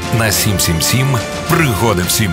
на 7/7 пригоди всім.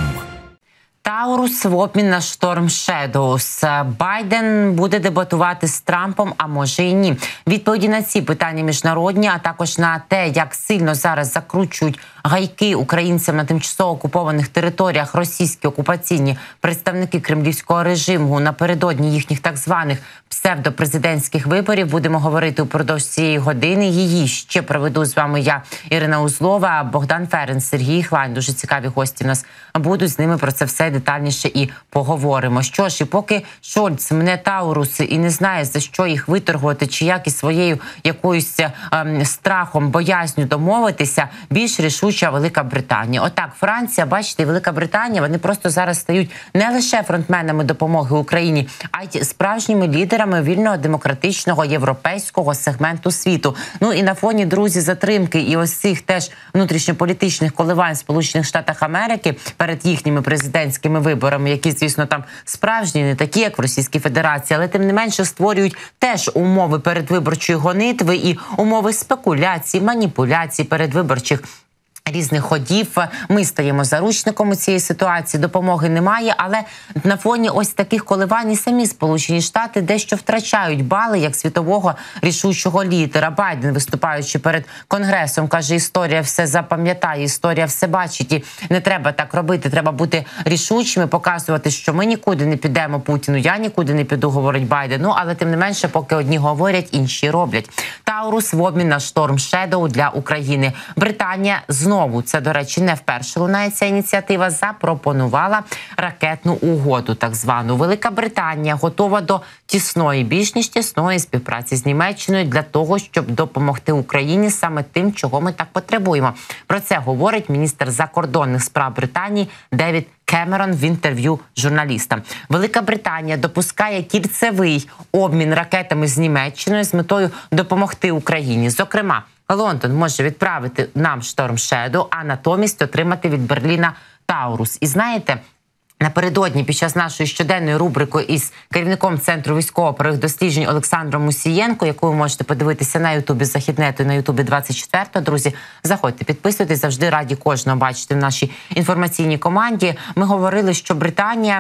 Таурус в обмін на Storm Shadows. Байден буде дебатувати з Трампом, а може і ні. Відповіді на ці питання міжнародні, а також на те, як сильно зараз закручують гайки українцям на тимчасово окупованих територіях російські окупаційні представники кремлівського режиму напередодні їхніх так званих псевдопрезидентських виборів. Будемо говорити упродовж цієї години. Її ще проведу з вами я, Ірина Узлова, Богдан Ференц, Сергій Хлань. Дуже цікаві гості у нас будуть. З ними про це все детальніше і поговоримо. Що ж, і поки Шольц мене Тауруси і не знає, за що їх виторгувати, чи як із своєю якоюсь страхом, боязню домовитися, більш рішуча Велика Британія. Отак, Франція, бачите, і Велика Британія, вони просто зараз стають не лише фронтменами допомоги Україні, а й справжніми лідерами вільного, демократичного, європейського сегменту світу. Ну і на фоні, друзі, затримки і ось цих теж внутрішньополітичних коливань в Сполучених Штатах Америки перед їхніми президентськими виборами, які, звісно, там справжні, не такі, як в Російській Федерації, але тим не менше створюють теж умови передвиборчої гонитви і умови спекуляцій, маніпуляцій передвиборчих різних ходів. Ми стаємо заручником у цієї ситуації, допомоги немає, але на фоні ось таких коливань і самі Сполучені Штати дещо втрачають бали як світового рішучого лідера. Байден, виступаючи перед Конгресом, каже, історія все запам'ятає, історія все бачить, і не треба так робити, треба бути рішучими, показувати, що ми нікуди не підемо Путіну, я нікуди не піду, говорить Байден. Ну, але тим не менше, поки одні говорять, інші роблять. Таурус в обмін на Storm Shadow для України. Британія знову, це, до речі, не вперше лунає ця ініціатива, запропонувала ракетну угоду, так звану. Велика Британія готова до тісної, більш ніж тісної співпраці з Німеччиною для того, щоб допомогти Україні саме тим, чого ми так потребуємо. Про це говорить міністр закордонних справ Британії Девід Кемерон в інтерв'ю журналістам. Велика Британія допускає кільцевий обмін ракетами з Німеччиною з метою допомогти Україні. Зокрема, Лондон може відправити нам Storm Shadow, а натомість отримати від Берліна Таурус. І знаєте, напередодні під час нашої щоденної рубрики із керівником Центру військово-правових досліджень Олександром Мусієнко, яку ви можете подивитися на Ютубі Західнету і на Ютубі 24, друзі, заходьте, підписуйтесь, завжди раді кожного бачити в нашій інформаційній команді. Ми говорили, що Британія,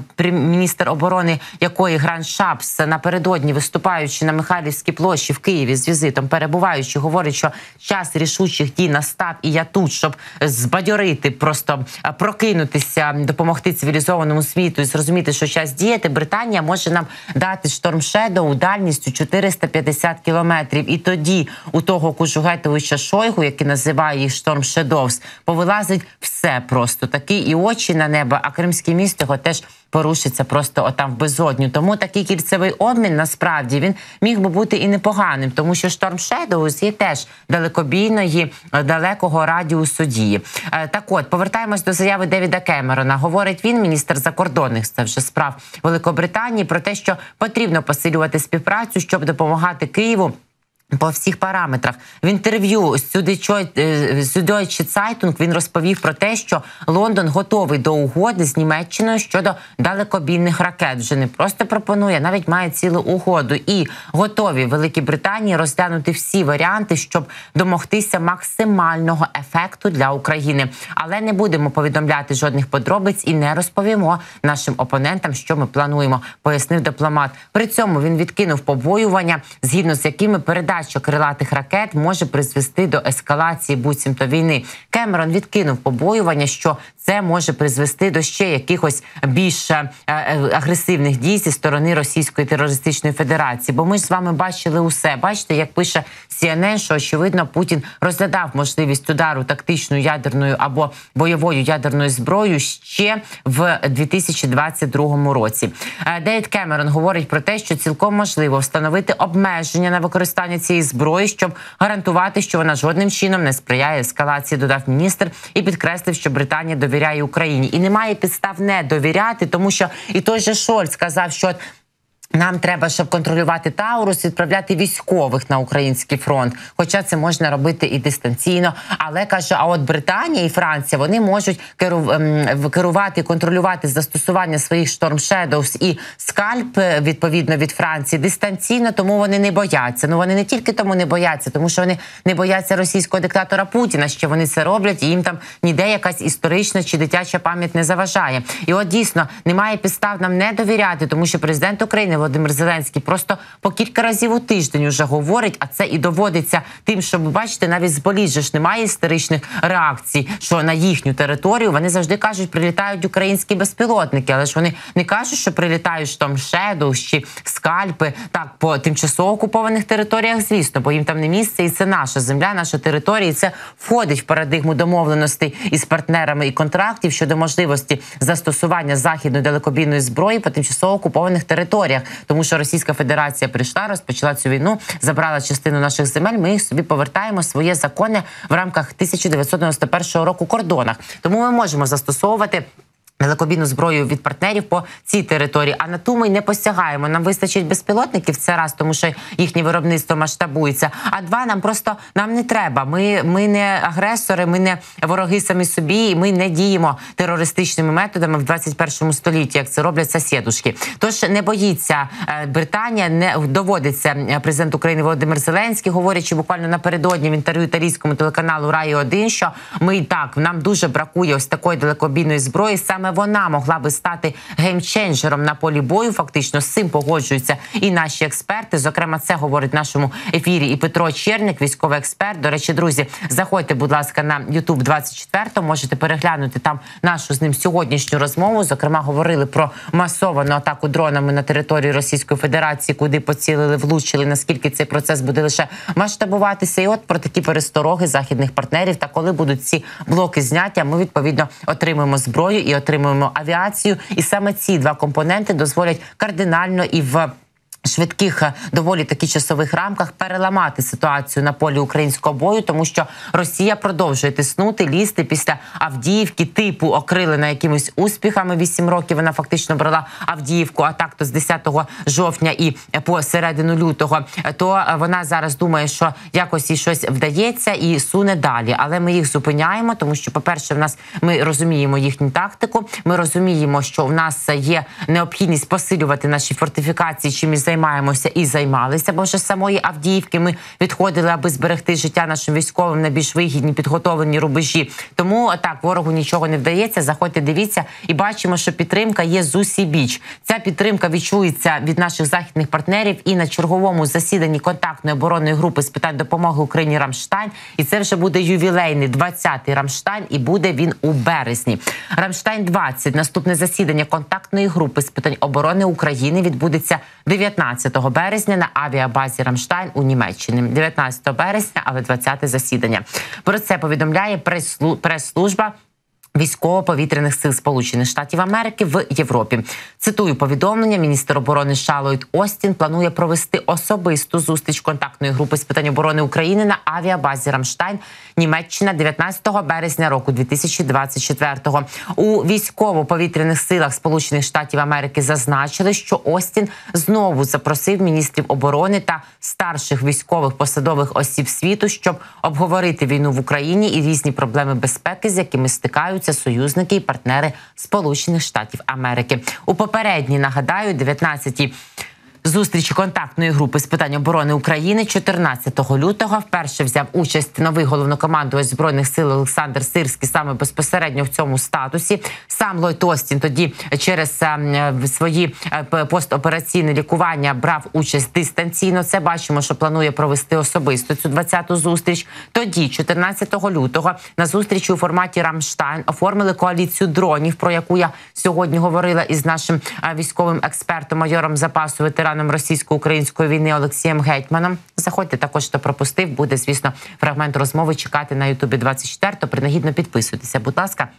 міністр оборони якої Грант Шапс напередодні, виступаючи на Михайлівській площі в Києві з візитом, перебуваючи, говорить, що час рішучих дій настав, і я тут, щоб збадьорити, просто прокинутися, допомогти цивілізованому світу і зрозуміти, що час діяти. Британія може нам дати Storm Shadow дальністю 450 кілометрів. І тоді у того Кужугетовича Шойгу, який називає їх Storm Shadows, повилазить все просто. Такі і очі на небо, а Кримський міст його теж порушиться просто отам в безодню. Тому такий кільцевий обмін, насправді, він міг би бути і непоганим, тому що Storm Shadows є теж далекобійної, далекого радіусу дії. Так от, повертаємось до заяви Девіда Кемерона. Говорить він, міністр закордонних це вже справ Великобританії, про те, що потрібно посилювати співпрацю, щоб допомагати Києву по всіх параметрах. В інтерв'ю Süddeutsche Zeitung він розповів про те, що Лондон готовий до угоди з Німеччиною щодо далекобійних ракет. Вже не просто пропонує, навіть має цілу угоду. І готові в Великій Британії розглянути всі варіанти, щоб домогтися максимального ефекту для України. Але не будемо повідомляти жодних подробиць і не розповімо нашим опонентам, що ми плануємо, пояснив дипломат. При цьому він відкинув побоювання, згідно з якими передача крилатих ракет може призвести до ескалації буцімто війни. Кемерон відкинув побоювання, що це може призвести до ще якихось більш агресивних дій зі сторони Російської терористичної федерації. Бо ми ж з вами бачили усе. Бачите, як пише CNN, що, очевидно, Путін розглядав можливість удару тактичною ядерною або бойовою ядерною зброєю ще в 2022 році. Девід Кемерон говорить про те, що цілком можливо встановити обмеження на використання цієї зброї, щоб гарантувати, що вона жодним чином не сприяє ескалації, додав міністр, і підкреслив, що Британія довіряє Україні. І немає підстав не довіряти, тому що і той же Шольц сказав, що нам треба, щоб контролювати Таурус, відправляти військових на український фронт. Хоча це можна робити і дистанційно. Але, каже, а от Британія і Франція, вони можуть керувати, контролювати застосування своїх Storm Shadows і скальп, відповідно, від Франції дистанційно, тому вони не бояться. Ну, вони не тільки тому не бояться, тому що вони не бояться російського диктатора Путіна, що вони це роблять, і їм там ніде якась історична чи дитяча пам'ять не заважає. І от дійсно, немає підстав нам не довіряти, тому що президент України Володимир Зеленський просто по кілька разів у тиждень уже говорить, а це і доводиться тим, що, ви бачите, навіть з Боліжжя ж немає історичних реакцій, що на їхню територію вони завжди кажуть, прилітають українські безпілотники, але ж вони не кажуть, що прилітають Storm Shadows чи скальпи, так, по тимчасово окупованих територіях, звісно, бо їм там не місце, і це наша земля, наша територія, і це входить в парадигму домовленостей із партнерами і контрактів щодо можливості застосування західної далекобійної зброї по тимчасово окупованих територіях. Тому що Російська Федерація прийшла, розпочала цю війну, забрала частину наших земель, ми їх собі повертаємо своє законне в рамках 1991 року кордонах. Тому ми можемо застосовувати далекобійну зброю від партнерів по цій території, а на ту ми не посягаємо. Нам вистачить безпілотників, це раз, тому що їхнє виробництво масштабується, а два, нам не треба. Ми не агресори, ми не вороги самі собі, і ми не діємо терористичними методами в 21 столітті, як це роблять сусідушки. Тож не боїться Британія, не доводиться президент України Володимир Зеленський, говорячи буквально напередодні в інтерв'ю італійському телеканалу Rai-1, що нам дуже бракує ось такої далекобійної зброї, саме вона могла би стати геймченджером на полі бою. Фактично, з цим погоджуються і наші експерти. Зокрема, це говорить в нашому ефірі і Петро Черник, військовий експерт. До речі, друзі, заходьте, будь ласка, на YouTube 24, можете переглянути там нашу з ним сьогоднішню розмову. Зокрема, говорили про масовану атаку дронами на території Російської Федерації, куди поцілили, влучили, наскільки цей процес буде лише масштабуватися. І от про такі перестороги західних партнерів. Та коли будуть ці блоки зняття, ми, відповідно, отримуємо зброю і отримуємо авіацію, і саме ці два компоненти дозволять кардинально і в швидких, доволі таки часових рамках переламати ситуацію на полі українського бою, тому що Росія продовжує тиснути, лізти після Авдіївки, типу окрилена якимись успіхами. 8 років вона фактично брала Авдіївку, а так то з 10 жовтня і по середину лютого, то вона зараз думає, що якось їй щось вдається і суне далі. Але ми їх зупиняємо, тому що, по-перше, ми розуміємо їхню тактику, ми розуміємо, що в нас є необхідність посилювати наші фортифікації, чим і займаємося і займалися, бо вже з самої Авдіївки ми відходили, аби зберегти життя нашим військовим на більш вигідні, підготовлені рубежі. Тому так, ворогу нічого не вдається. Заходьте, дивіться, і бачимо, що підтримка є з усіх біч. Ця підтримка відчується від наших західних партнерів і на черговому засіданні контактної оборонної групи з питань допомоги Україні Рамштайн. І це вже буде ювілейний 20-й Рамштайн, і буде він у березні. Рамштайн-20, наступне засідання контактної групи з питань оборони України, відбудеться 19 березня на авіабазі Рамштайн у Німеччині. 19 березня, але 20-те засідання. Про це повідомляє прес-служба Військово-повітряних сил Сполучених Штатів Америки в Європі. Цитую повідомлення, міністр оборони США Ллойд Остін планує провести особисту зустріч контактної групи з питань оборони України на авіабазі Рамштайн, Німеччина, 19 березня року 2024-го. У військово-повітряних силах Сполучених Штатів Америки зазначили, що Остін знову запросив міністрів оборони та старших військових посадових осіб світу, щоб обговорити війну в Україні і різні проблеми безпеки, з якими стикаються союзники і партнери Сполучених Штатів Америки. У попередній, нагадаю, 19-й зустрічі контактної групи з питань оборони України 14 лютого вперше взяв участь новий головнокомандувач Збройних сил Олександр Сирський саме безпосередньо в цьому статусі. Сам Ллойд Остін тоді через свої постопераційне лікування брав участь дистанційно. Це бачимо, що планує провести особисто цю 20-ту зустріч. Тоді, 14 лютого, на зустрічі у форматі Рамштайн оформили коаліцію дронів, про яку я сьогодні говорила із нашим військовим експертом, майором запасу, ветераном російсько-української війни Олексієм Гетьманом. Заходьте, також, хто пропустив, буде, звісно, фрагмент розмови чекати на Ютубі 24, то принагідно підписуйтеся, будь ласка.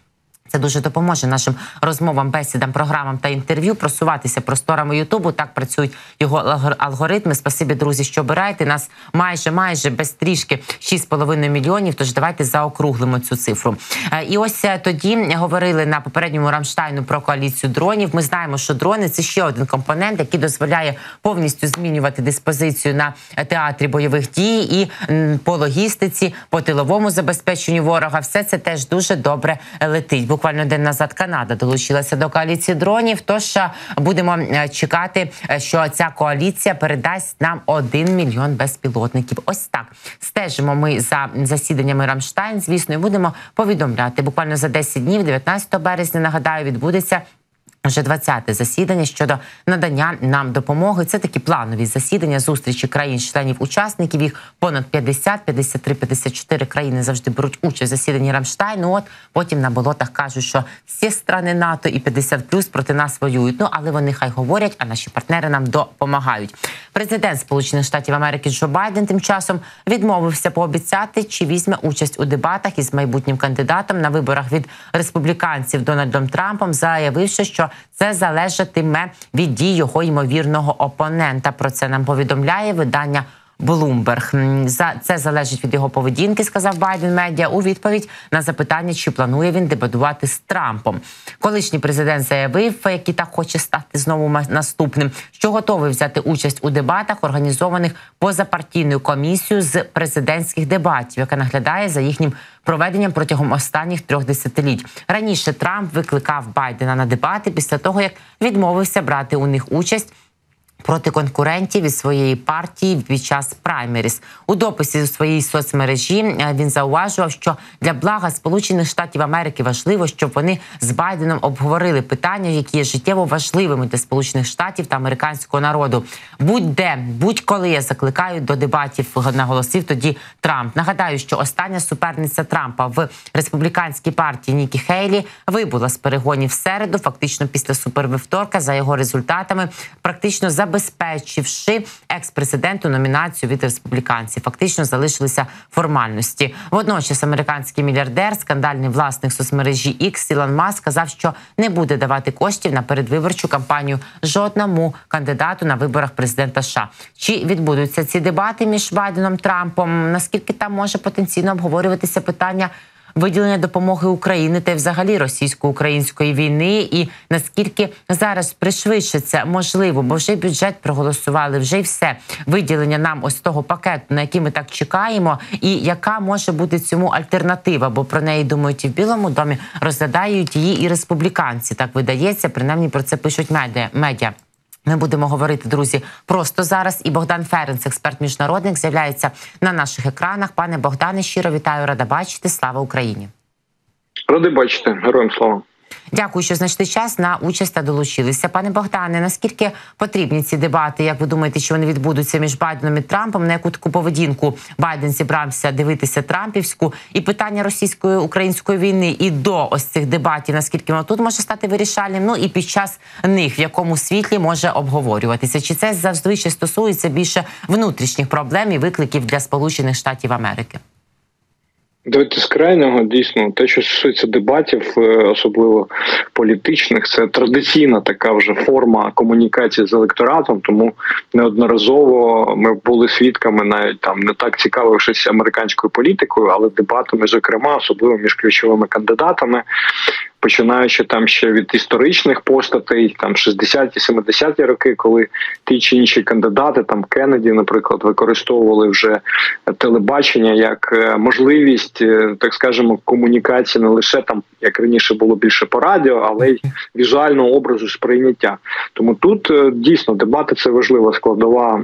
Це дуже допоможе нашим розмовам, бесідам, програмам та інтерв'ю просуватися просторами Ютубу. Так працюють його алгоритми. Спасибі, друзі, що обираєте. Нас майже без трішки 6,5 мільйонів, тож давайте заокруглимо цю цифру. І ось тоді говорили на попередньому Рамштайну про коаліцію дронів. Ми знаємо, що дрони – це ще один компонент, який дозволяє повністю змінювати диспозицію на театрі бойових дій і по логістиці, по тиловому забезпеченню ворога. Все це теж дуже добре летить. Буквально день назад Канада долучилася до коаліції дронів, тож будемо чекати, що ця коаліція передасть нам 1 мільйон безпілотників. Ось так. Стежимо ми за засіданнями Рамштайн, звісно, і будемо повідомляти. Буквально за 10 днів, 19 березня, нагадаю, відбудеться вже 20-те засідання щодо надання нам допомоги. Це такі планові засідання, зустрічі країн-членів-учасників. Їх понад 50, 53, 54 країни завжди беруть участь в засіданні Рамштайну. От потім на болотах кажуть, що всі страни НАТО і 50+ проти нас воюють. Ну, але вони хай говорять, а наші партнери нам допомагають. Президент Сполучених Штатів Америки Джо Байден тим часом відмовився пообіцяти, чи візьме участь у дебатах із майбутнім кандидатом на виборах від республіканців Дональдом Трампом, заявивши, що це залежатиме від дій його ймовірного опонента. Про це нам повідомляє видання Bloomberg. Це залежить від його поведінки, сказав Байден медіа у відповідь на запитання, чи планує він дебатувати з Трампом. Колишній президент заявив, який так хоче стати знову наступним, що готовий взяти участь у дебатах, організованих позапартійною комісією з президентських дебатів, яка наглядає за їхнім проведенням протягом останніх 3 десятиліть. Раніше Трамп викликав Байдена на дебати після того, як відмовився брати у них участь проти конкурентів із своєї партії під час праймеріс. У дописі у своїй соцмережі він зауважував, що для блага Сполучених Штатів Америки важливо, щоб вони з Байденом обговорили питання, які є життєво важливими для Сполучених Штатів та американського народу. Будь-де, будь-коли я закликаю до дебатів, наголосив тоді Трамп. Нагадаю, що остання суперниця Трампа в республіканській партії Нікі Хейлі вибула з перегонів в середу, фактично після супервівторка, за його результатами, практично забезпечивши екс-президенту номінацію від республіканців. Фактично залишилися формальності. Водночас американський мільярдер, скандальний власник соцмережі X Ілон Маск сказав, що не буде давати коштів на передвиборчу кампанію жодному кандидату на виборах президента США. Чи відбудуться ці дебати між Байденом і Трампом? Наскільки там може потенційно обговорюватися питання виділення допомоги Україні та й взагалі російсько-української війни, і наскільки зараз пришвидшиться, можливо, бо вже бюджет проголосували, вже й все, виділення нам ось того пакету, на який ми так чекаємо, і яка може бути цьому альтернатива, бо про неї думають і в Білому домі, розглядають її і республіканці, так видається, принаймні про це пишуть медіа. Ми будемо говорити, друзі, просто зараз. І Богдан Ференц, експерт-міжнародник, з'являється на наших екранах. Пане Богдане, щиро вітаю, рада бачити. Слава Україні! Радий бачити. Героям слава! Дякую, що знайшли час на участь та долучилися. Пане Богдане, наскільки потрібні ці дебати? Як ви думаєте, що вони відбудуться між Байденом і Трампом? На яку таку поведінку Байден зібрався дивитися трампівську? І питання російсько-української війни і до ось цих дебатів, наскільки воно тут може стати вирішальним? Ну і під час них, в якому світлі може обговорюватися? Чи це зазвичай стосується більше внутрішніх проблем і викликів для Сполучених Штатів Америки? Давайте з крайнього, дійсно, те, що стосується дебатів, особливо політичних, це традиційна така вже форма комунікації з електоратом, тому неодноразово ми були свідками, навіть там не так цікавившись американською політикою, але дебатами, зокрема, особливо між ключовими кандидатами, починаючи там ще від історичних постатей, там 60-ті, 70-ті роки, коли ті чи інші кандидати, там Кеннеді, наприклад, використовували вже телебачення як можливість, так скажемо, комунікації не лише там, як раніше було більше по радіо, але й візуального образу сприйняття. Тому тут дійсно дебати – це важлива складова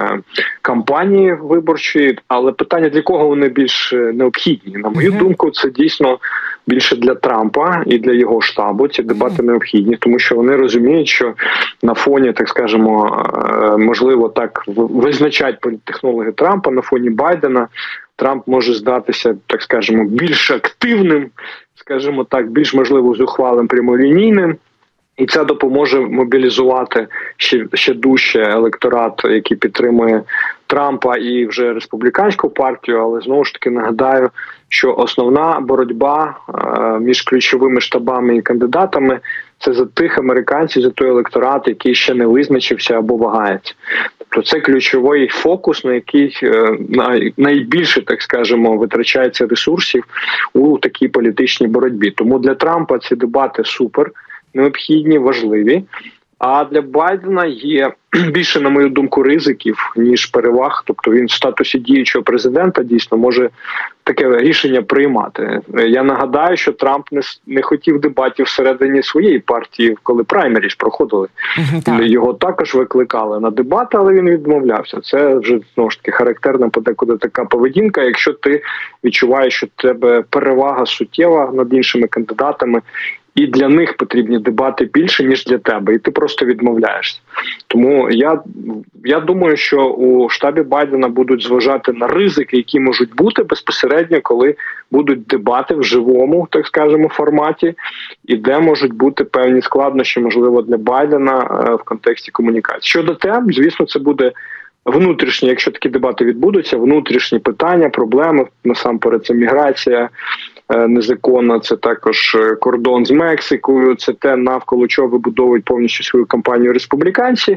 кампанії виборчої, але питання, для кого вони більш необхідні. На мою думку, це дійсно більше для Трампа і для його штабу ці дебати необхідні, тому що вони розуміють, що на фоні, так скажемо, можливо, так визначають політтехнологи Трампа, на фоні Байдена Трамп може здатися, так скажемо, більш активним, скажімо так, більш, можливо, зухвалим, прямолінійним. І це допоможе мобілізувати ще дужче електорат, який підтримує Трампа і вже республіканську партію, але знову ж таки нагадаю, що основна боротьба між ключовими штабами і кандидатами – це за тих американців, за той електорат, який ще не визначився або вагається. Тобто це ключовий фокус, на який найбільше, так скажемо, витрачається ресурсів у такій політичній боротьбі. Тому для Трампа ці дебати супер необхідні, важливі. А для Байдена є більше, на мою думку, ризиків, ніж переваг. Тобто він в статусі діючого президента дійсно може таке рішення приймати. Я нагадаю, що Трамп не хотів дебатів всередині своєї партії, коли праймеріс проходили. Його також викликали на дебати, але він відмовлявся. Це вже, знову ж таки, характерна подекуди така поведінка, якщо ти відчуваєш, що в тебе перевага суттєва над іншими кандидатами, і для них потрібні дебати більше, ніж для тебе, і ти просто відмовляєшся. Тому я думаю, що у штабі Байдена будуть зважати на ризики, які можуть бути безпосередньо, коли будуть дебати в живому, так скажемо, форматі, і де можуть бути певні складнощі, можливо, для Байдена в контексті комунікації. Щодо тем, звісно, це буде внутрішні, якщо такі дебати відбудуться, внутрішні питання, проблеми, насамперед це міграція незаконна, це також кордон з Мексикою, це те, навколо чого вибудовують повністю свою кампанію республіканці.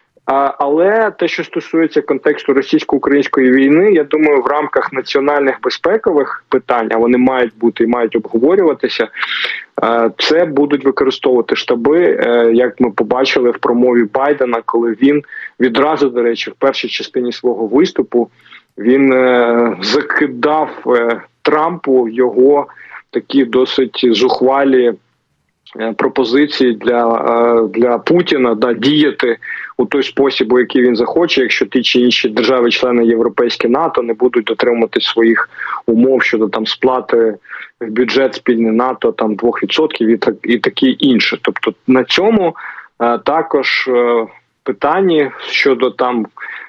Але те, що стосується контексту російсько-української війни, я думаю, в рамках національних безпекових питань, а вони мають бути і мають обговорюватися, це будуть використовувати штаби, як ми побачили в промові Байдена, коли він відразу, до речі, в першій частині свого виступу, він закидав Трампу його такі досить зухвалі пропозиції для Путіна діяти у той спосіб, у який він захоче, якщо ті чи інші держави-члени Європейське НАТО не будуть дотримувати своїх умов щодо там сплати в бюджет спільний НАТО там 2% і таке інше. Тобто на цьому також питанні щодо там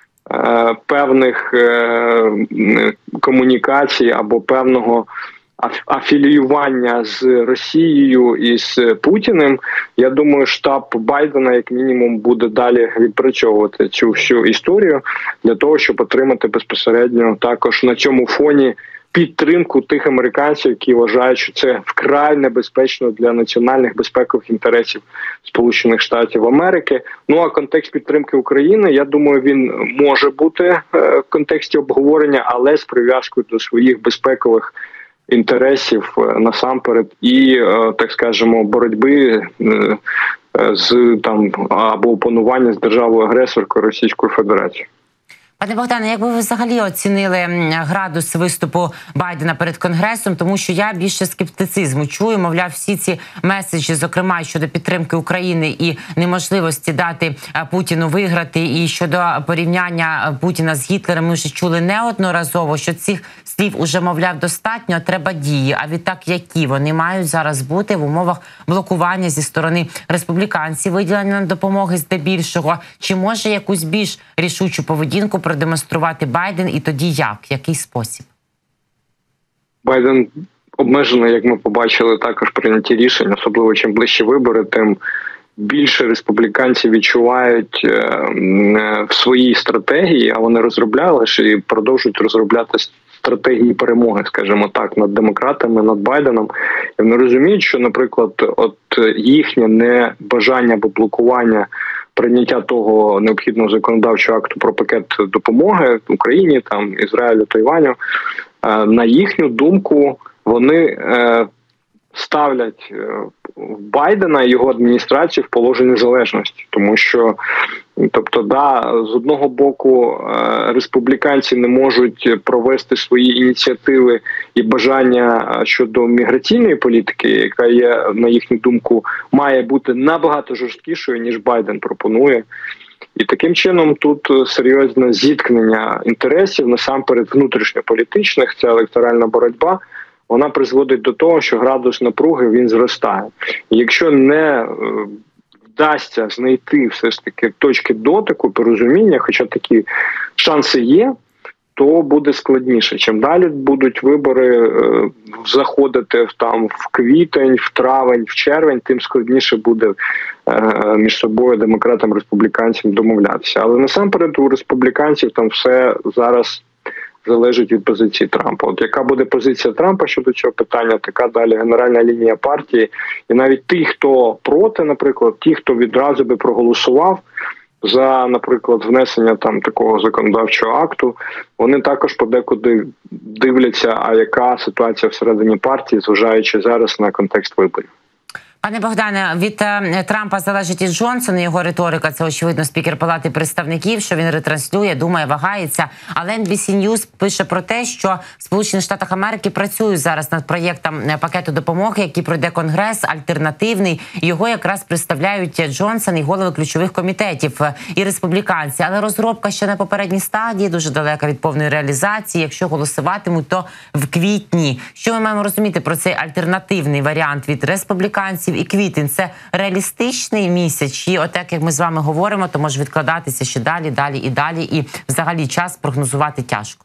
певних комунікацій або певного афіліювання з Росією і з Путіним, я думаю, штаб Байдена як мінімум буде далі відпрацьовувати цю всю історію для того, щоб отримати безпосередньо також на цьому фоні підтримку тих американців, які вважають, що це вкрай небезпечно для національних безпекових інтересів Сполучених Штатів Америки. Ну а контекст підтримки України, я думаю, він може бути в контексті обговорення, але з прив'язкою до своїх безпекових інтересів насамперед і, так скажемо, боротьби з там або опанування з державою-агресоркою Російською Федерацією. Пане Богдане, як би ви взагалі оцінили градус виступу Байдена перед Конгресом? Тому що я більше скептицизму чую, мовляв, всі ці меседжі, зокрема, щодо підтримки України і неможливості дати Путіну виграти, і щодо порівняння Путіна з Гітлером, ми вже чули неодноразово, що цих слів уже, мовляв, достатньо, а треба дії. А відтак, які вони мають зараз бути в умовах блокування зі сторони республіканців, виділення допомоги здебільшого? Чи може якусь більш рішучу поведінку продемонструвати Байден, і тоді як? Який спосіб? Байден обмежено, як ми побачили, також прийняті рішення, особливо чим ближче вибори, тим більше республіканці відчувають в своїй стратегії, а вони розробляли і продовжують розробляти стратегії перемоги, скажімо так, над демократами, над Байденом. І вони розуміють, що, наприклад, от їхнє небажання або блокування прийняття того необхідного законодавчого акту про пакет допомоги Україні, там Ізраїлю, Тайваню, на їхню думку, вони ставлять Байдена і його адміністрацію в положення залежності. Тому що, тобто, з одного боку, республіканці не можуть провести свої ініціативи і бажання щодо міграційної політики, яка є, на їхню думку, має бути набагато жорсткішою, ніж Байден пропонує. І таким чином тут серйозне зіткнення інтересів, насамперед внутрішньополітичних, це електоральна боротьба, вона призводить до того, що градус напруги, він зростає. І якщо не вдасться знайти все ж таки точки дотику, порозуміння, хоча такі шанси є, то буде складніше. Чим далі будуть вибори заходити в квітень, в травень, в червень, тим складніше буде між собою демократам, республіканцям домовлятися. Але насамперед у республіканців там все зараз залежить від позиції Трампа. От яка буде позиція Трампа щодо цього питання, така далі генеральна лінія партії. І навіть ті, хто проти, наприклад, ті, хто відразу би проголосував за, наприклад, внесення там такого законодавчого акту, вони також подекуди дивляться, а яка ситуація всередині партії, зважаючи зараз на контекст виборів. Пане Богдане, від Трампа залежить і Джонсон, і його риторика. Це, очевидно, спікер Палати представників, що він ретранслює, думає, вагається. Але NBC News пише про те, що в Сполучених Штатах Америки працюють зараз над проєктом пакету допомоги, який пройде Конгрес, альтернативний. Його якраз представляють Джонсон і голови ключових комітетів, і республіканці. Але розробка ще на попередній стадії, дуже далека від повної реалізації. Якщо голосуватимуть, то в квітні. Що ми маємо розуміти про цей альтернативний варіант від республіканців? І квітень – це реалістичний місяць? Чи отак, як ми з вами говоримо, то може відкладатися ще далі, і взагалі час прогнозувати тяжко?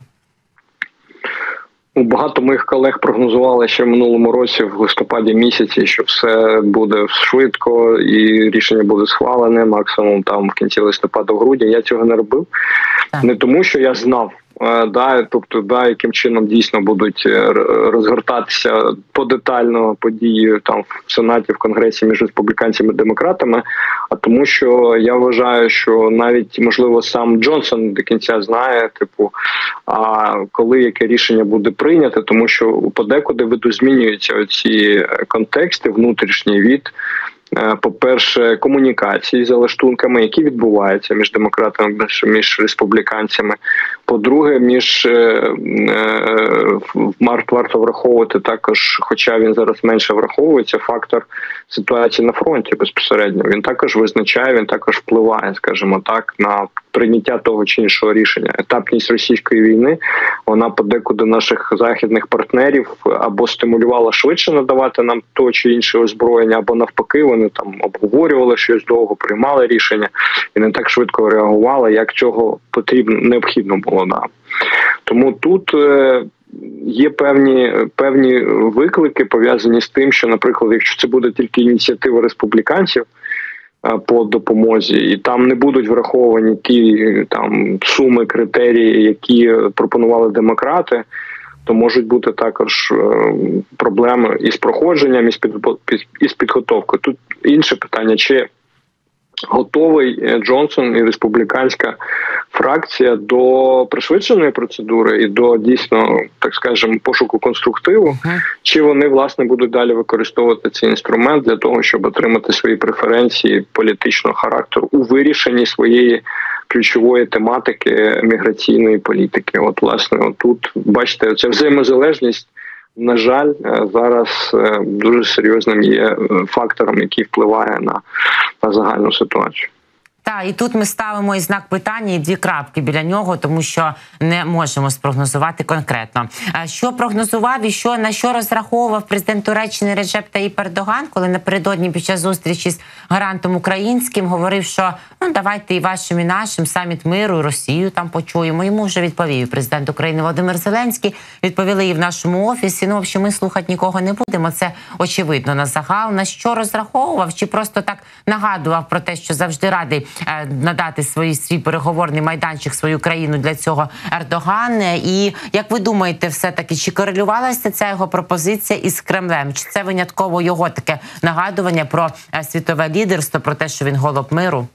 Багато моїх колег прогнозували ще в минулому році, в листопаді місяці, що все буде швидко і рішення буде схвалене максимум там в кінці листопада-грудня. Я цього не робив. Так. Не тому, що я знав, яким чином дійсно будуть розгортатися подетально події там в Сенаті, в Конгресі між республіканцями і демократами, а тому, що я вважаю, що навіть, можливо, сам Джонсон до кінця знає, а коли яке рішення буде прийняте, тому що подекуди видозмінюються оці контексти внутрішні від, по-перше, комунікації за лаштунками, які відбуваються між демократами, між республіканцями. По-друге, варто враховувати також, хоча він зараз менше враховується, фактор ситуації на фронті безпосередньо. Він також визначає, він також впливає, скажімо так, на прийняття того чи іншого рішення. Етапність російської війни, вона подекуди наших західних партнерів або стимулювала швидше надавати нам то чи інше озброєння, або навпаки, вони там обговорювали щось довго, приймали рішення і не так швидко реагували, як цього необхідно було. Да. Тому тут є певні виклики, пов'язані з тим, що, наприклад, якщо це буде тільки ініціатива республіканців по допомозі, і там не будуть враховані ті там суми, критерії, які пропонували демократи, то можуть бути також проблеми із проходженням, із підготовкою. Тут інше питання, чи готовий Джонсон і республіканська фракція до пришвидшеної процедури і до дійсно, так скажемо, пошуку конструктиву, чи вони, власне, будуть далі використовувати цей інструмент для того, щоб отримати свої преференції політичного характеру у вирішенні своєї ключової тематики міграційної політики. От, власне, тут, бачите, ця взаємозалежність, на жаль, зараз дуже серйозним є фактором, який впливає на загальну ситуацію. Так, і тут ми ставимо і знак питання, і дві крапки біля нього, тому що не можемо спрогнозувати конкретно. Що прогнозував і на що розраховував президент Туреччини Реджеп Таїп Ердоган, коли напередодні під час зустрічі з гарантом українським говорив, що давайте і вашим, і нашим саміт миру, і Росію там почуємо. Йому вже відповів президент України Володимир Зеленський, відповіли і в нашому офісі. В общем, ми слухати нікого не будемо, це очевидно на загал. На що розраховував, чи просто так нагадував про те, що завжди радий надати свій переговорний майданчик, свою країну для цього Ердоган? І як ви думаєте, все-таки, чи корелювалася ця його пропозиція із Кремлем? Чи це винятково його таке нагадування про світове лідерство, про те, що він голуб миру?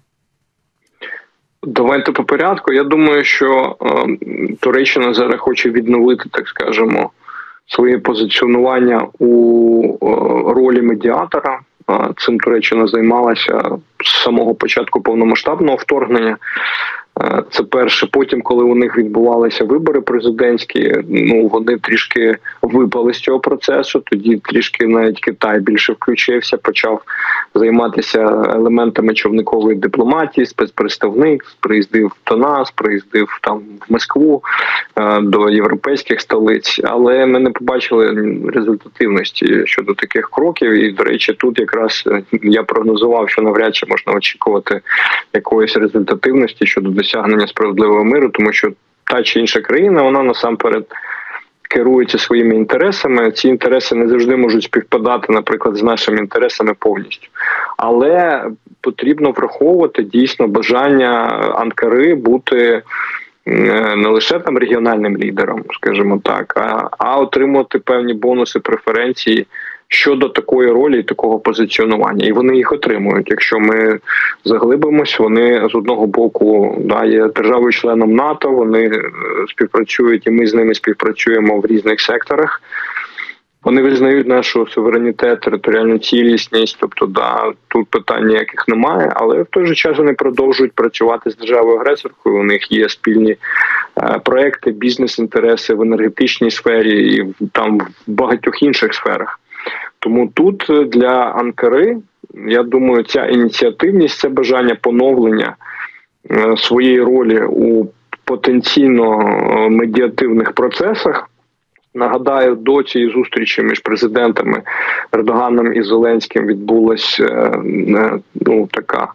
Давайте по порядку. Я думаю, що Туреччина зараз хоче відновити, так скажемо, своє позиціонування у ролі медіатора. Цим Туреччина займалася з самого початку повномасштабного вторгнення. Це перше. Потім, коли у них відбувалися вибори президентські, вони трішки випали з цього процесу. Тоді трішки навіть Китай більше включився, почав займатися елементами човникової дипломатії, спецпредставник, приїздив до нас, приїздив там в Москву, до європейських столиць. Але ми не побачили результативності щодо таких кроків. І, до речі, тут якраз я прогнозував, що навряд чи можна очікувати якоїсь результативності щодо досягнення справедливого миру, тому що та чи інша країна, вона насамперед керуються своїми інтересами. Ці інтереси не завжди можуть співпадати, наприклад, з нашими інтересами повністю. Але потрібно враховувати дійсно бажання Анкари бути не лише там регіональним лідером, скажімо так, а отримувати певні бонуси, преференції щодо такої ролі і такого позиціонування. І вони їх отримують. Якщо ми заглибимось, вони з одного боку є державою-членом НАТО, вони співпрацюють, і ми з ними співпрацюємо в різних секторах. Вони визнають нашу суверенітет, територіальну цілісність, тобто, тут питань ніяких немає, але в той же час вони продовжують працювати з державою-агресоркою, у них є спільні проекти, бізнес-інтереси в енергетичній сфері і там в багатьох інших сферах. Тому тут для Анкари, я думаю, ця ініціативність, це бажання поновлення своєї ролі у потенційно медіативних процесах. Нагадаю, до цієї зустрічі між президентами Ердоганом і Зеленським відбулася така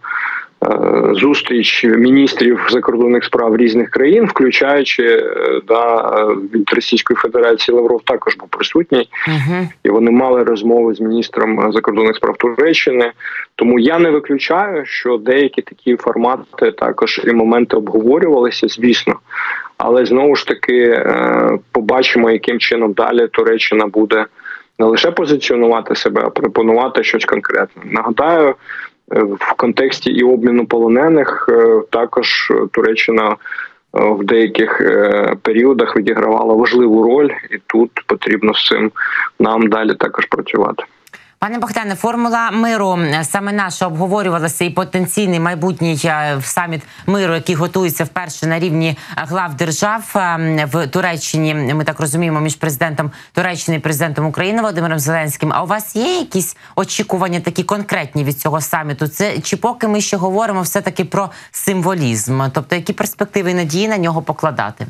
зустріч міністрів закордонних справ різних країн, включаючи від Російської Федерації Лавров також був присутній. І вони мали розмови з міністром закордонних справ Туреччини. Тому я не виключаю, що деякі такі формати також і моменти обговорювалися, звісно. Але знову ж таки побачимо, яким чином далі Туреччина буде не лише позиціонувати себе, а пропонувати щось конкретне. Нагадаю, в контексті і обміну полонених також Туреччина в деяких періодах відігравала важливу роль, і тут потрібно з цим нам далі також працювати. Пане Богдане, формула миру саме наша обговорювалася, і потенційний майбутній саміт миру, який готується вперше на рівні глав держав в Туреччині, ми так розуміємо, між президентом Туреччини і президентом України Володимиром Зеленським. А у вас є якісь очікування такі конкретні від цього саміту? Це чи поки ми ще говоримо все-таки про символізм? Тобто, які перспективи і надії на нього покладати?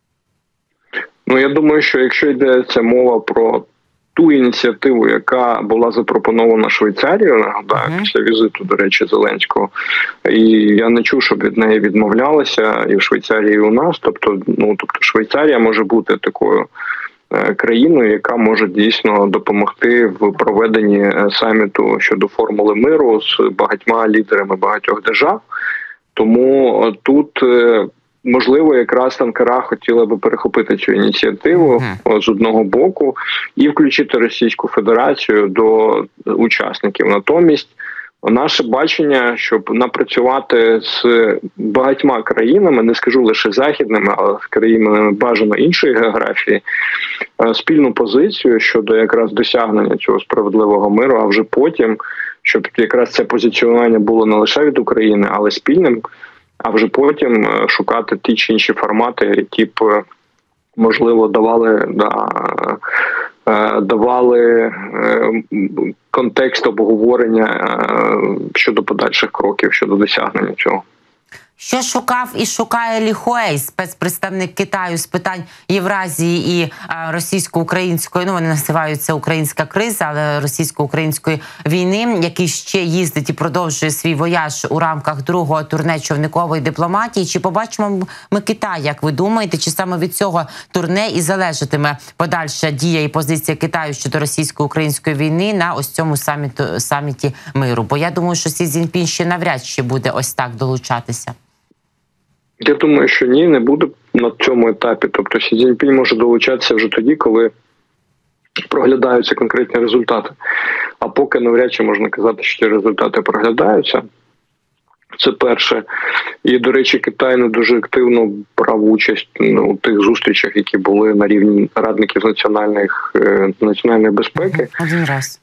Я думаю, що якщо йдеться мова про ту ініціативу, яка була запропонована Швейцарією, нагадаю, після візиту, до речі, Зеленського, і я не чув, щоб від неї відмовлялися і в Швейцарії, і у нас. Тобто Швейцарія може бути такою країною, яка може дійсно допомогти в проведенні саміту щодо формули миру з багатьма лідерами багатьох держав. Тому тут можливо, якраз Анкара хотіла би перехопити цю ініціативу з одного боку і включити Російську Федерацію до учасників. Натомість наше бачення, щоб напрацювати з багатьма країнами, не скажу лише західними, але з країнами бажано іншої географії, спільну позицію щодо якраз досягнення цього справедливого миру, а вже потім, щоб якраз це позиціонування було не лише від України, але спільним, а вже потім шукати ті чи інші формати, які б, можливо, давали контекст обговорення щодо подальших кроків, щодо досягнення цього. Що шукав і шукає Лі Хуей, спецпредставник Китаю з питань Євразії і російсько-української, вони називаються українська криза, але російсько-української війни, який ще їздить і продовжує свій вояж у рамках другого турне човникової дипломатії. Чи побачимо ми Китай, як ви думаєте, чи саме від цього турне і залежатиме подальша дія і позиція Китаю щодо російсько-української війни на ось цьому саміті миру? Бо я думаю, що Сі Цзіньпін ще навряд чи буде ось так долучатися. Я думаю, що ні, не буде на цьому етапі. Тобто Сі Цзіньпін може долучатися вже тоді, коли проглядаються конкретні результати. А поки навряд чи можна казати, що ці результати проглядаються. Це перше. І, до речі, Китай не дуже активно брав участь у тих зустрічах, які були на рівні радників національної безпеки. Один раз.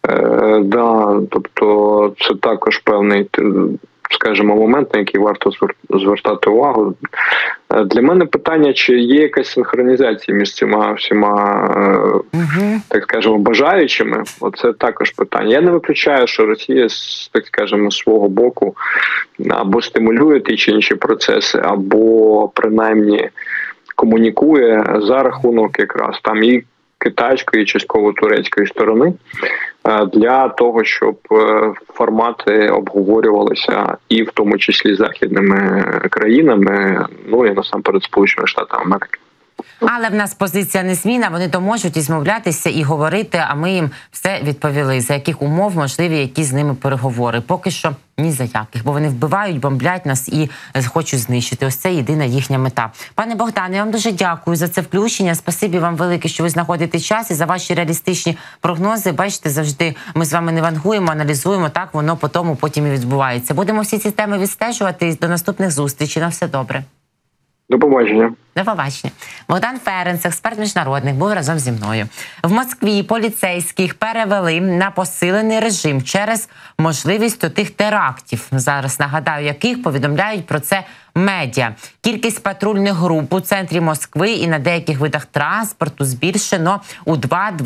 Тобто це також певний, скажімо, момент, на який варто звертати увагу. Для мене питання, чи є якась синхронізація між цими всіма, так скажемо, бажаючими. Оце також питання. Я не виключаю, що Росія, так скажемо, з свого боку або стимулює ті чи інші процеси, або принаймні комунікує за рахунок якраз там і китайської, і частково турецької сторони, для того, щоб формати обговорювалися і в тому числі західними країнами, і насамперед Сполученими Штатами Америки. Але в нас позиція незмінна, вони то можуть і змовлятися, і говорити, а ми їм все відповіли, за яких умов можливі які з ними переговори. Поки що ні за яких, бо вони вбивають, бомблять нас і хочуть знищити. Ось це єдина їхня мета. Пане Богдане, я вам дуже дякую за це включення. Спасибі вам велике, що ви знаходите час і за ваші реалістичні прогнози. Бачите, завжди ми з вами не вангуємо, аналізуємо, так воно потім і відбувається. Будемо всі ці теми відстежувати і до наступних зустрічей. На все добре. До побачення. До побачення. Богдан Ференц, експерт міжнародних, був разом зі мною. В Москві поліцейських перевели на посилений режим через можливість тих терактів. Зараз нагадаю, яких повідомляють про це медіа. Кількість патрульних груп у центрі Москви і на деяких видах транспорту збільшено у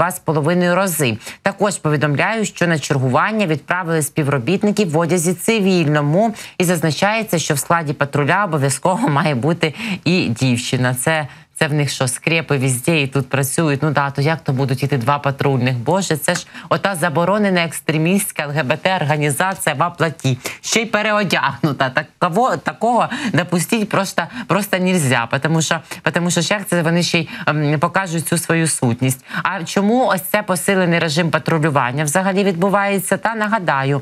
2-2,5 рази. Також повідомляють, що на чергування відправили співробітників в одязі цивільному. І зазначається, що в складі патруля обов'язково має бути і дівчина. Це в них що, скрепи везде і тут працюють. Ну то як то будуть іти 2 патрульних? Боже, це ж ота заборонена екстремістська ЛГБТ-організація в оплаті. Ще й переодягнута. Такого допустити просто нельзя, тому що як це вони ще й покажуть цю свою сутність. А чому ось це посилений режим патрулювання взагалі відбувається? Та нагадаю,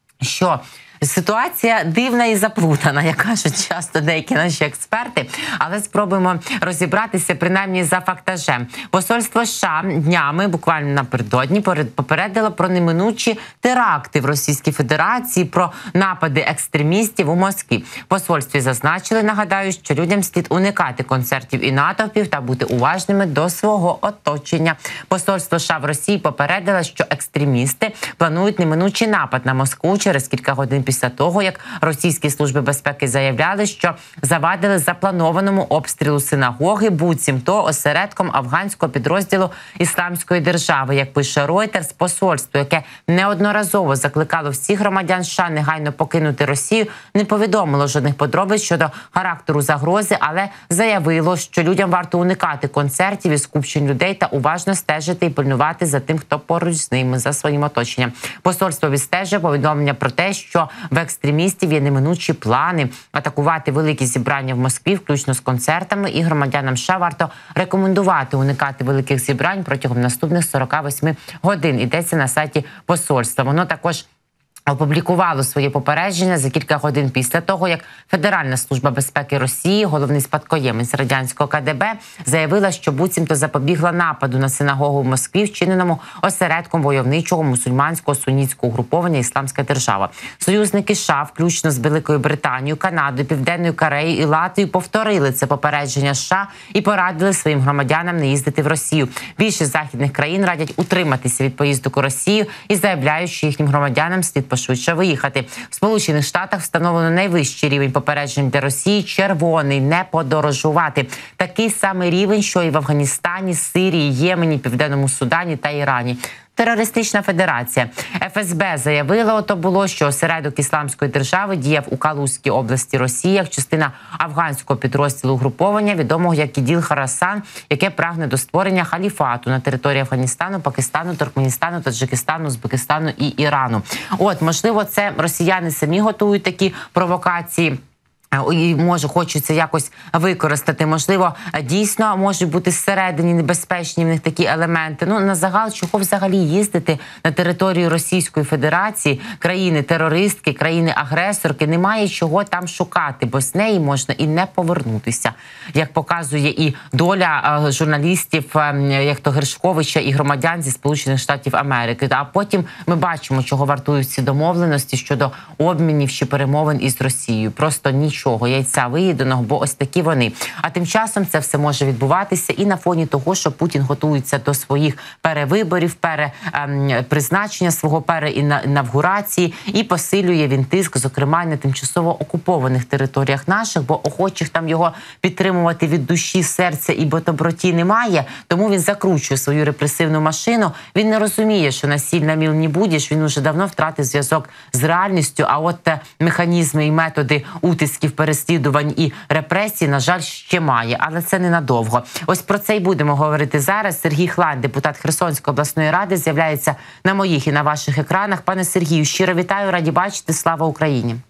що ситуація дивна і заплутана, як кажуть часто деякі наші експерти, але спробуємо розібратися принаймні за фактажем. Посольство США днями, буквально напередодні, попередило про неминучі теракти в Російській Федерації, про напади екстремістів у Москві. В посольстві зазначили, нагадаю, що людям слід уникати концертів і натовпів та бути уважними до свого оточення. Посольство США в Росії попередило, що екстремісти планують неминучий напад на Москву через кілька годин після того, як російські служби безпеки заявляли, що завадили запланованому обстрілу синагоги, буцімто осередком афганського підрозділу Ісламської держави. Як пише Reuters, посольство, яке неодноразово закликало всіх громадян США негайно покинути Росію, не повідомило жодних подробиць щодо характеру загрози, але заявило, що людям варто уникати концертів і скупчень людей та уважно стежити і пильнувати за тим, хто поруч з ними, за своїм оточенням. Посольство відстежує повідомлення про те, що в екстремістів є неминучі плани атакувати великі зібрання в Москві, включно з концертами, і громадянам США варто рекомендувати уникати великих зібрань протягом наступних 48 годин. Йдеться на сайті посольства. Воно також опублікувало своє попередження за кілька годин після того, як Федеральна служба безпеки Росії, головний спадкоємець радянського КДБ, заявила, що буцімто запобігла нападу на синагогу в Москві, вчиненому осередком войовничого мусульманського сунітського угруповання «Ісламська держава». Союзники США, включно з Великою Британією, Канадою, Південною Кореєю і Латвією, повторили це попередження США і порадили своїм громадянам не їздити в Росію. Більшість західних країн радять утриматися від поїздок у Росію і заявляють, що їхнім громадянам слід пошвидше виїхати. В Сполучених Штатах встановлено найвищий рівень попереджень для Росії – червоний, не подорожувати. Такий самий рівень, що і в Афганістані, Сирії, Ємені, Південному Судані та Ірані. Терористична федерація. ФСБ заявила, що осередок Ісламської держави діяв у Калузькій області Росії як частина афганського підрозділу угруповання, відомого як Іділ-Хорасан, яке прагне до створення халіфату на території Афганістану, Пакистану, Туркменістану, Таджикистану, Узбекистану і Ірану. Можливо, це росіяни самі готують такі провокації, і, може, хочеться якось використати. Можливо, дійсно можуть бути зсередині небезпечні в них такі елементи. На загал, чого взагалі їздити на територію Російської Федерації, країни-терористки, країни-агресорки, немає чого там шукати, бо з неї можна і не повернутися. Як показує і доля журналістів, як то Гершковича, і громадян зі Сполучених Штатів Америки. А потім ми бачимо, чого вартують ці домовленості щодо обмінів чи перемовин із Росією. Просто нічого. Яйця виїденого, бо ось такі вони. А тим часом це все може відбуватися і на фоні того, що Путін готується до своїх перевиборів, призначення свого переінавгурації, і посилює він тиск, зокрема, на тимчасово окупованих територіях наших, бо охочих там його підтримувати від душі, серця і доброті немає, тому він закручує свою репресивну машину. Він не розуміє, що насильно мил не будеш, він уже давно втратив зв'язок з реальністю, а от механізми і методи утисків, переслідувань і репресій, на жаль, ще має. Але це ненадовго. Ось про це й будемо говорити зараз. Сергій Хлань, депутат Херсонської обласної ради, з'являється на моїх і на ваших екранах. Пане Сергію, щиро вітаю, раді бачити. Слава Україні!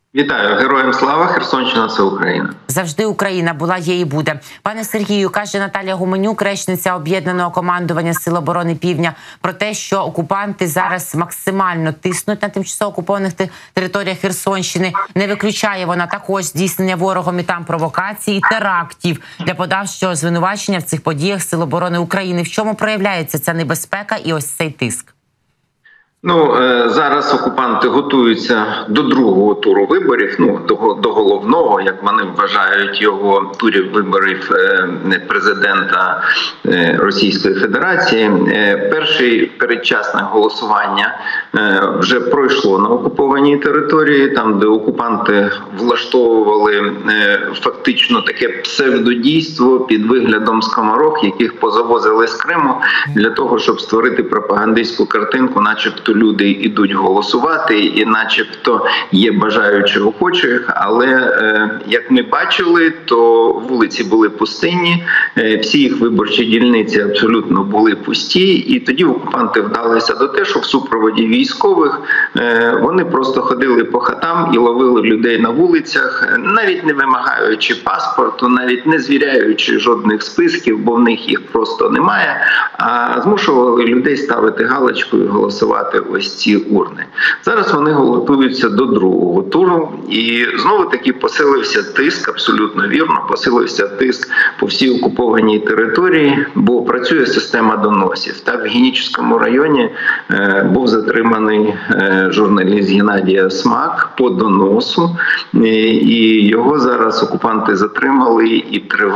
Вітаю, героям слава, Херсонщина – це Україна. Завжди Україна була, є і буде. Пане Сергію, каже Наталія Гуменюк, речниця Об'єднаного командування Сил оборони Півдня, про те, що окупанти зараз максимально тиснуть на тимчасово окупованих територіях Херсонщини. Не виключає вона також здійснення ворогом і там провокацій і терактів для подальшого звинувачення в цих подіях Сил оборони України. В чому проявляється ця небезпека і ось цей тиск? Зараз окупанти готуються до другого туру виборів, до головного, як вони вважають його, турів виборів президента Російської Федерації. Перше передчасне голосування вже пройшло на окупованій території, там, де окупанти влаштовували фактично таке псевдодійство під виглядом скоморох, яких позавозили з Криму для того, щоб створити пропагандистську картинку, начебто люди йдуть голосувати і начебто є бажаючі охочих, але як ми бачили, то вулиці були пустинні, всі їх виборчі дільниці абсолютно були пусті, і тоді окупанти вдалися до те, що в супроводі військових вони просто ходили по хатам і ловили людей на вулицях, навіть не вимагаючи паспорту, навіть не звіряючи жодних списків, бо в них їх просто немає, а змушували людей ставити галочку і голосувати ось ці урни. Зараз вони готуються до другого туру, і знову-таки посилився тиск, абсолютно вірно, посилився тиск по всій окупованій території, бо працює система доносів. Так, в Генічеському районі був затриманий журналіст Геннадій Смак по доносу, і його зараз окупанти затримали і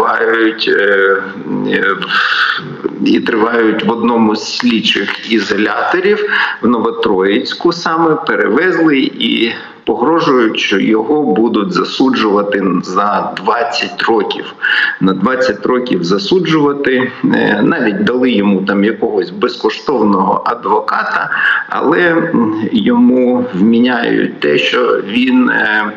тривають в одному з слідчих ізоляторів в Новотроїцьку саме, перевезли і погрожують, що його будуть засуджувати за 20 років. На 20 років засуджувати. Навіть дали йому там якогось безкоштовного адвоката, але йому вміняють те, що він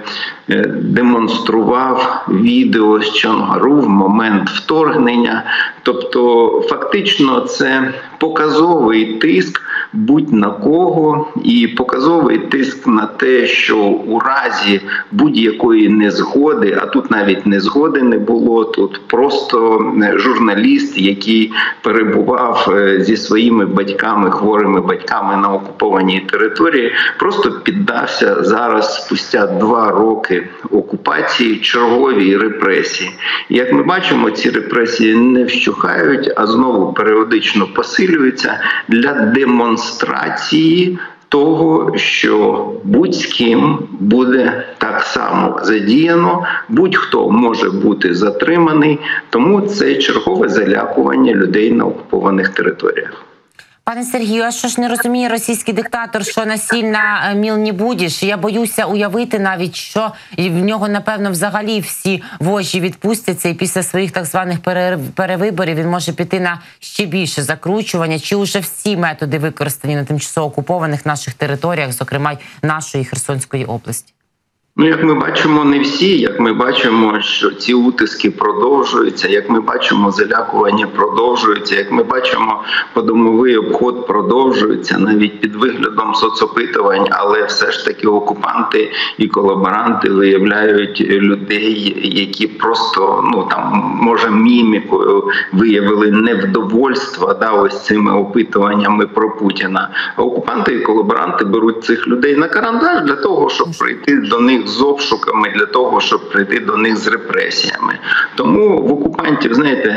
демонстрував відео з Чонгару в момент вторгнення. Тобто фактично це показовий тиск будь-на кого і показовий тиск на те, що у разі будь-якої незгоди, а тут навіть незгоди не було, тут просто журналіст, який перебував зі своїми батьками, хворими батьками на окупованій території, просто піддався зараз спустя 2 роки окупації черговій репресії. І як ми бачимо, ці репресії не вщухають, а знову періодично посилюються для демонстрації того, що будь-з ким буде так само задіяно, будь-хто може бути затриманий, тому це чергове залякування людей на окупованих територіях. Пане Сергію, а що ж не розуміє російський диктатор, що насильно мил не будеш? Я боюся уявити навіть, що в нього, напевно, взагалі всі вожі відпустяться, і після своїх так званих перевиборів він може піти на ще більше закручування. Чи вже всі методи використані на тимчасово окупованих наших територіях, зокрема й нашої Херсонської області? Як ми бачимо, не всі. Як ми бачимо, що ці утиски продовжуються, як ми бачимо, залякування продовжуються, як ми бачимо, подомовий обход продовжується, навіть під виглядом соцопитувань, але все ж таки окупанти і колаборанти виявляють людей, які просто, може мімікою виявили невдовольство, ось цими опитуваннями про Путіна. А окупанти і колаборанти беруть цих людей на карандаш для того, щоб прийти до них з обшуками, для того, щоб прийти до них з репресіями. Тому в окупантів,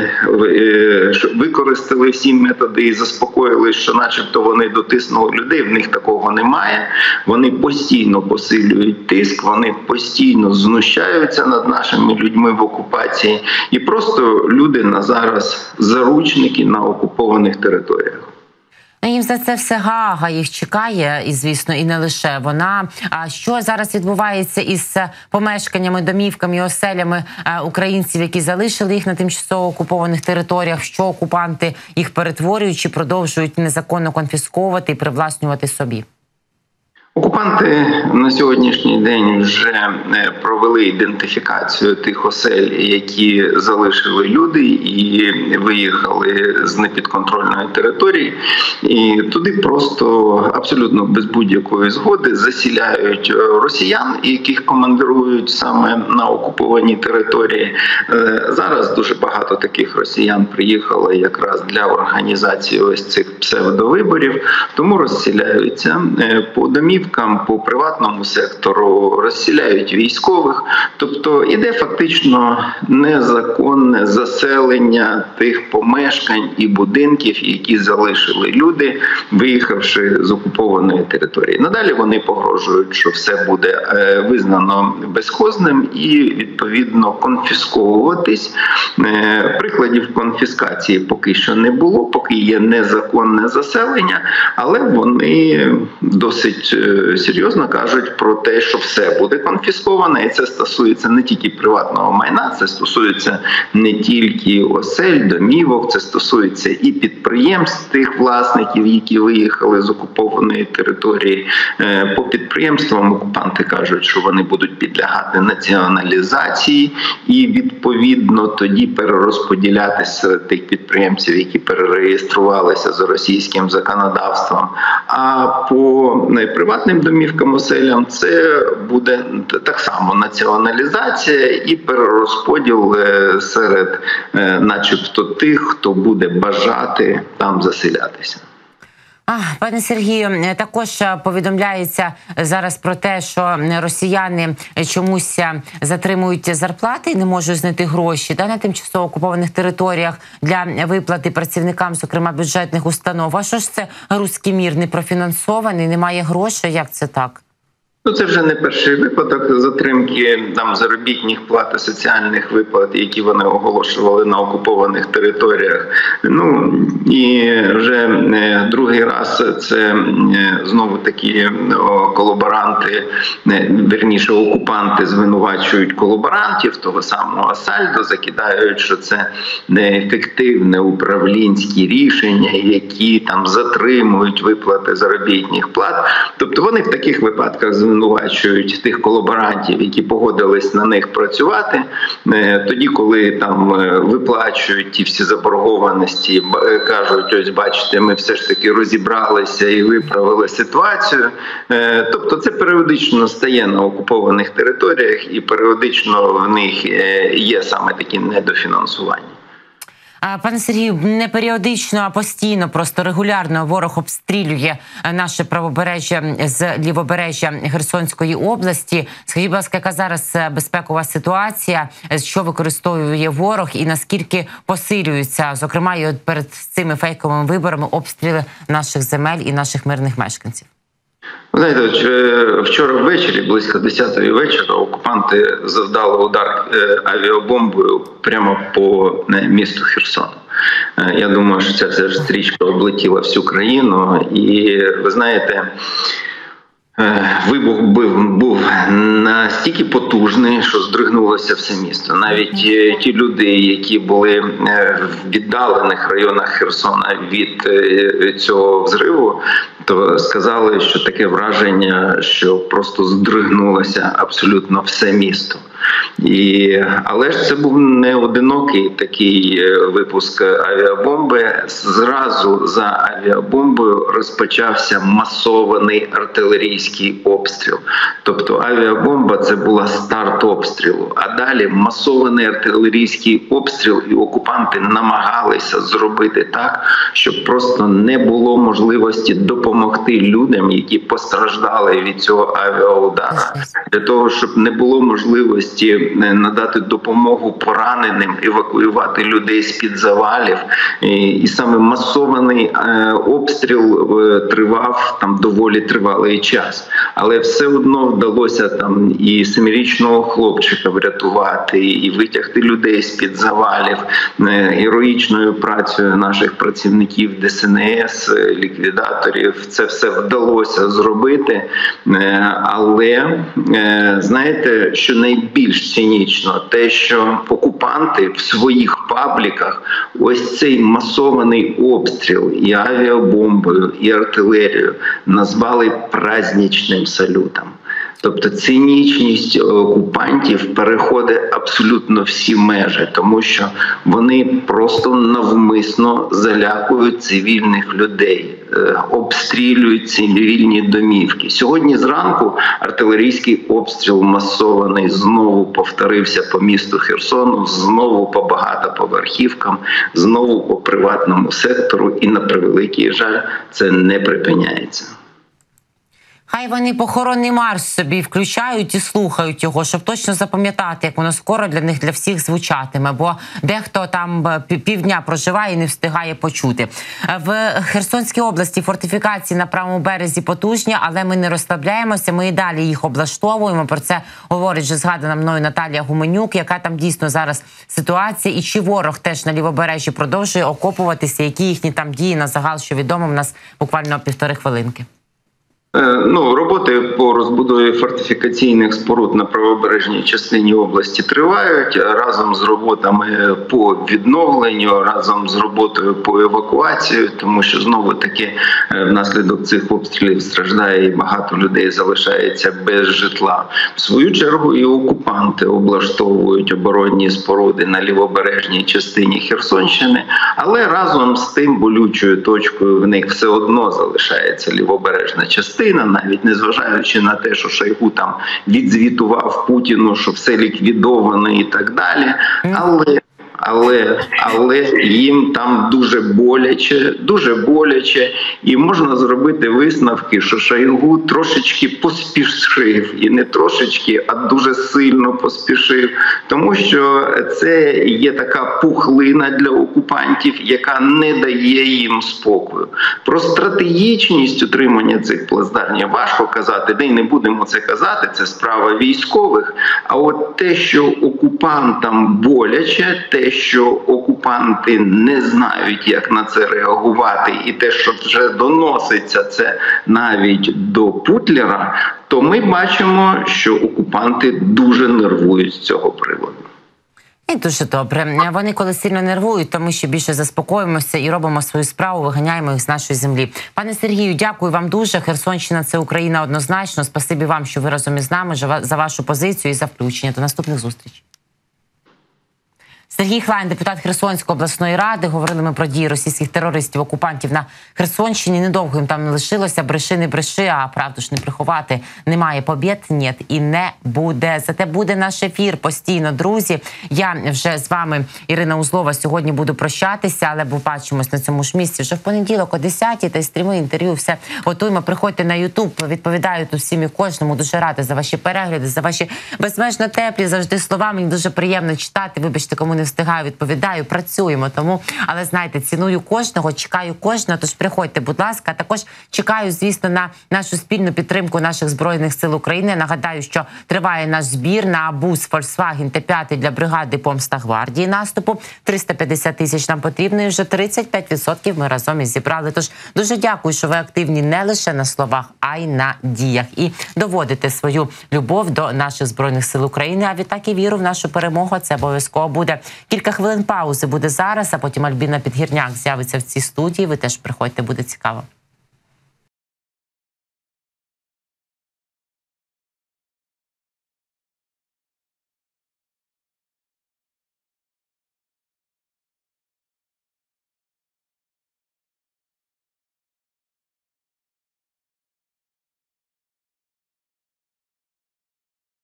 використали всі методи і заспокоїли, що начебто вони дотиснули людей, в них такого немає. Вони постійно посилюють тиск, вони постійно знущаються над нашими людьми в окупації. І просто люди на зараз заручники на окупованих територіях. Їм за це все Гаага їх чекає, і, звісно, і не лише вона. А що зараз відбувається із помешканнями, домівками і оселями українців, які залишили їх на тимчасово окупованих територіях? Що окупанти їх перетворюють чи продовжують незаконно конфісковувати і привласнювати собі? Окупанти на сьогоднішній день вже провели ідентифікацію тих осель, які залишили люди і виїхали з непідконтрольної території. І туди просто абсолютно без будь-якої згоди засіляють росіян, яких командирують саме на окупованій території. Зараз дуже багато таких росіян приїхало якраз для організації ось цих псевдовиборів, тому розселяються по домівкам, по приватному сектору, розселяють військових. Тобто іде фактично незаконне заселення тих помешкань і будинків, які залишили люди, виїхавши з окупованої території. Надалі вони погрожують, що все буде визнано безхозним і, відповідно, конфісковуватись. Прикладів конфіскації поки що не було, поки є незаконне заселення, але вони досить серйозно кажуть про те, що все буде конфісковане, і це стосується не тільки приватного майна, це стосується не тільки осель, домівок, це стосується і підприємств тих власників, які виїхали з окупованої території. По підприємствам окупанти кажуть, що вони будуть підлягати націоналізації і, відповідно, тоді перерозподілятися серед тих підприємців, які перереєструвалися за російським законодавством. А по приватним домівкам, оселям це буде так само націоналізація і перерозподіл серед начебто тих, хто буде бажати там заселятися. Пане Сергію, також повідомляється зараз про те, що росіяни чомусь затримують зарплати і не можуть знайти гроші на тимчасово окупованих територіях для виплати працівникам, зокрема бюджетних установ. А що ж це руський мір не профінансований, немає грошей? Як це так? Це вже не перший випадок затримки заробітних плат і соціальних виплат, які вони оголошували на окупованих територіях. І вже другий раз це знову такі колаборанти, вірніше окупанти звинувачують колаборантів, того самого Сальдо, закидають, що це неефективне управлінські рішення, які там затримують виплати заробітних плат. Тобто вони в таких випадках звинувачують тих колаборантів, які погодились на них працювати. Тоді, коли там виплачують ті всі заборгованості, кажуть, ось бачите, ми все ж таки розібралися і виправили ситуацію. Тобто це періодично стає на окупованих територіях і періодично в них є саме такі недофінансування. Пане Сергію, не періодично, а постійно, просто регулярно ворог обстрілює наше правобережжя з лівобережжя Херсонської області. Скажіть, будь ласка, яка зараз безпекова ситуація, що використовує ворог і наскільки посилюються, зокрема, і перед цими фейковими виборами обстріли наших земель і наших мирних мешканців? Знаєте, вчора ввечері, близько 10-ї вечора, окупанти завдали удар авіабомбою прямо по місту Херсон. Я думаю, що ця стрічка облетіла всю країну. І, ви знаєте, вибух був настільки потужний, що здригнулося все місто. Навіть ті люди, які були в віддалених районах Херсона від цього взриву, то сказали, що таке враження, що просто здригнулося абсолютно все місто. Але ж це був не одинокий такий випуск авіабомби. Зразу за авіабомбою розпочався масований артилерійський обстріл. Тобто авіабомба – це була старт обстрілу. А далі масований артилерійський обстріл, і окупанти намагалися зробити так, щоб просто не було можливості допомогти людям, які постраждали від цього авіаудара. Для того, щоб не було можливості надати допомогу пораненим, евакуювати людей з-під завалів. І саме масований обстріл тривав там доволі тривалий час. Але все одно вдалося там і 7-річного хлопчика врятувати, і витягти людей з-під завалів. Героїчною працею наших працівників ДСНС, ліквідаторів, це все вдалося зробити. Але, знаєте, що найбільше більш цинічно те, що окупанти в своїх пабліках ось цей масований обстріл і авіабомбою, і артилерією назвали праздничним салютом. Тобто цинічність окупантів переходить абсолютно всі межі, тому що вони просто навмисно залякують цивільних людей, обстрілюють цивільні домівки. Сьогодні зранку артилерійський обстріл масований знову повторився по місту Херсону, знову по багатоповерхівкам, знову по приватному сектору, і на превеликий жаль це не припиняється. Хай вони похоронний марш собі включають і слухають його, щоб точно запам'ятати, як воно скоро для них, для всіх звучатиме, бо дехто там півдня проживає і не встигає почути. В Херсонській області фортифікації на правому березі потужні, але ми не розслабляємося, ми і далі їх облаштовуємо. Про це говорить вже згадана мною Наталія Гуменюк, яка там дійсно зараз ситуація, і чи ворог теж на лівобережжі продовжує окопуватися, які їхні там дії на загал, що відомо, в нас буквально 1,5 хвилинки. Роботи по розбудові фортифікаційних споруд на правобережній частині області тривають. Разом з роботами по відновленню, разом з роботою по евакуації, тому що знову-таки внаслідок цих обстрілів страждає і багато людей залишається без житла. В свою чергу і окупанти облаштовують оборонні споруди на лівобережній частині Херсонщини, але разом з тим болючою точкою в них все одно залишається лівобережна частина, навіть незважаючи на те, що Шойгу там відзвітував Путіну, що все ліквідовано і так далі. Але їм там дуже боляче, і можна зробити висновки, що Шойгу трошечки поспішив, і не трошечки, а дуже сильно поспішив, тому що це є така пухлина для окупантів, яка не дає їм спокою. Про стратегічність утримання цих плацдармів важко казати, де й не будемо це казати, це справа військових, а от те, що окупантам боляче, те, що окупанти не знають, як на це реагувати, і те, що вже доноситься це навіть до Путлера, то ми бачимо, що окупанти дуже нервують з цього приводу. І дуже добре. Вони коли сильно нервують, то ми ще більше заспокоїмося і робимо свою справу, виганяємо їх з нашої землі. Пане Сергію, дякую вам дуже. Херсонщина – це Україна однозначно. Спасибі вам, що ви разом із нами, за вашу позицію і за включення. До наступних зустрічей. Сергій Хлань, депутат Херсонської обласної ради. Говорили ми про дії російських терористів-окупантів на Херсонщині. Недовго їм там не лишилося. Бреши, не бреши, а правду ж не приховати. Немає побєд, ні, і не буде. Зате буде наш ефір постійно, друзі. Я вже з вами, Ірина Узлова, сьогодні буду прощатися, але побачимось на цьому ж місці вже в понеділок о 10-й. Та й стріми, інтерв'ю, все готуємо. Приходьте на YouTube, відповідаю усім і кожному. Дуже рада за ваші перегляди, за ваші безмежно теплі завжди слова. Мені дуже приємно читати. Вибачте, кому не встигаю, відповідаю, працюємо. Тому, але знаєте, ціную кожного, чекаю кожного, тож приходьте, будь ласка. Також чекаю, звісно, на нашу спільну підтримку наших Збройних сил України. Нагадаю, що триває наш збір на бус Volkswagen Т5 для бригади «Помста гвардії» наступу. 350 тисяч нам потрібно, і вже 35% ми разом із зібрали. Тож дуже дякую, що ви активні не лише на словах, а й на діях. І доводите свою любов до наших Збройних сил України, а відтак і віру в нашу перемогу. Це обов'язково буде. Кілька хвилин паузи буде зараз, а потім Альбіна Підгірняк з'явиться в цій студії. Ви теж приходьте, буде цікаво.